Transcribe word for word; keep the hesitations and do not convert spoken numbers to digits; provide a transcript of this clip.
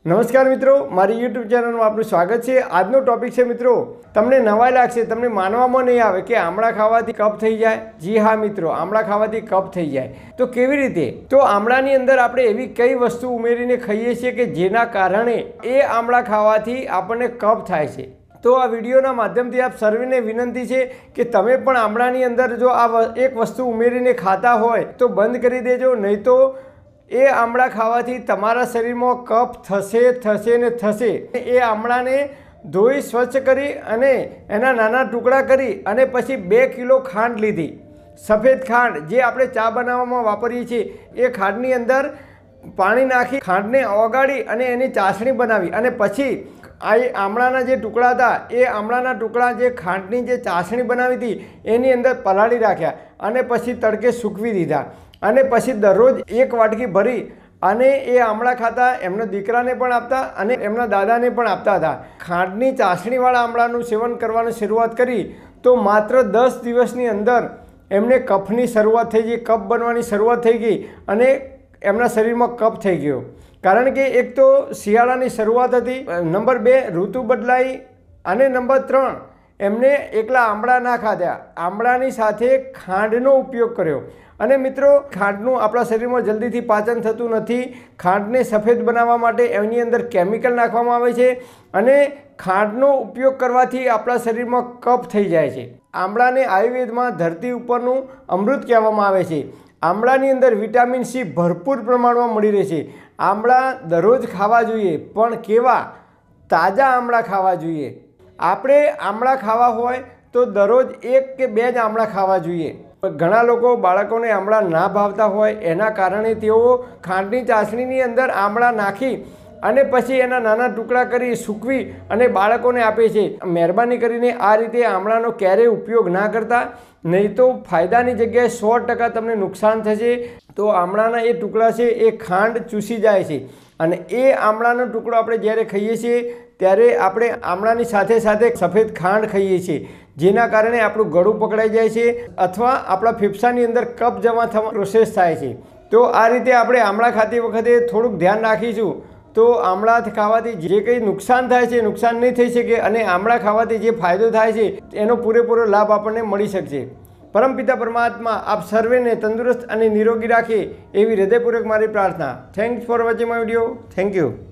નમસ્કાર મિત્રો, મારી યુટ્યુબ ચેનલમાં આપનું સ્વાગત છે। આજનો ટોપિક છે મિત્રો, તમને નવાઈ લાગશે, તમને માનવામાં નહીં આવે કે આમળા ખાવાથી કફ થઈ જાય। જી હા મિત્રો, આમળા ખાવાથી કફ થઈ જાય તો કેવી રીતે? તો આમળાની અંદર આપણે એવી કઈ વસ્તુ ઉમેરીને ખાઈએ છીએ કે જેના કારણે એ આમળા ખાવાથી આપણને કફ થાય છે। તો આ વિડીયોના માધ્યમથી આપ સર્વેને વિનંતી છે કે તમે પણ આમળાની અંદર જો આ એક વસ્તુ ઉમેરીને ખાતા હોય તો બંધ કરી દેજો, નહીં તો એ આમળા ખાવાથી તમારા શરીરમાં કફ થશે થશે ને થશે। એ આમળાને ધોઈ સ્વચ્છ કરી અને એના નાના ટુકડા કરી અને પછી બે કિલો ખાંડ લીધી, સફેદ ખાંડ જે આપણે ચા બનાવવામાં વાપરીએ છીએ, એ ખાંડની અંદર પાણી નાખી ખાંડને ઓગાળી અને એની ચાસણી બનાવી અને પછી આ આમળાના જે ટુકડા હતા એ આમળાના ટુકડા જે ખાંડની જે ચાસણી બનાવી હતી એની અંદર પલાળી રાખ્યા અને પછી તડકે સૂકવી દીધા અને પછી દરરોજ એક વાટકી ભરી અને એ આમળા ખાતા, એમના દીકરાને પણ આપતા અને એમના દાદાને પણ આપતા હતા। ખાંડની ચાસણીવાળા આમળાનું સેવન કરવાની શરૂઆત કરી તો માત્ર દસ દિવસની અંદર એમને કફની શરૂઆત થઈ ગઈ, કફ બનવાની શરૂઆત થઈ ગઈ અને એમના શરીરમાં કફ થઈ ગયો। કારણ કે એક તો શિયાળાની શરૂઆત હતી, નંબર બે ઋતુ બદલાઈ અને નંબર ત્રણ એમને એકલા આમળા ના ખાધા, આમળાની સાથે ખાંડનો ઉપયોગ કર્યો। અને મિત્રો, ખાંડનું આપણા શરીરમાં જલ્દીથી પાચન થતું નથી। ખાંડને સફેદ બનાવવા માટે એની અંદર કેમિકલ નાખવામાં આવે છે અને ખાંડનો ઉપયોગ કરવાથી આપણા શરીરમાં કફ થઈ જાય છે। આમળાને આયુર્વેદમાં ધરતી ઉપરનું અમૃત કહેવામાં આવે છે। આમળાની અંદર વિટામિન સી ભરપૂર પ્રમાણમાં મળી રહે છે। આમળા દરરોજ ખાવા જોઈએ, પણ કેવા? તાજા આમળા ખાવા જોઈએ। આપણે આમળા ખાવા હોય તો દરરોજ એક કે બે જ આમળા ખાવા જોઈએ। ઘણા લોકો બાળકોને આમળા ના ભાવતા હોય એના કારણે તેઓ ખાંડની ચાસણીની અંદર આમળા નાખી અને પછી એના નાના ટુકડા કરી સૂકવી અને બાળકોને આપે છે। મહેરબાની કરીને આ રીતે આમળાનો ક્યારેય ઉપયોગ ના કરતા, નહીં તો ફાયદાની જગ્યાએ સો ટકા તમને નુકસાન થશે। તો આમળાના એ ટુકડા છે એ ખાંડ ચૂસી જાય છે અને એ આમળાનો ટુકડો આપણે જ્યારે ખાઈએ છીએ ત્યારે આપણે આમળાની સાથે સાથે સફેદ ખાંડ ખાઈએ છીએ, જેના કારણે આપણું ગળું પકડાઈ જાય છે અથવા આપણા ફેફસાની અંદર કફ જમા થવા પ્રોસેસ થાય છે। તો આ રીતે આપણે આમળા ખાતી વખતે થોડુંક ધ્યાન રાખીશું તો આમળા ખાવાથી જે કંઈ નુકસાન થાય છે નુકસાન નહીં થઈ શકે અને આમળા ખાવાથી જે ફાયદો થાય છે એનો પૂરેપૂરો લાભ આપણને મળી શકશે। પરમપિતા પરમાત્મા આપ સર્વેને તંદુરસ્ત અને નિરોગી રાખે એવી હૃદયપૂર્વક મારી પ્રાર્થના। Thanks for watching my video. Thank you.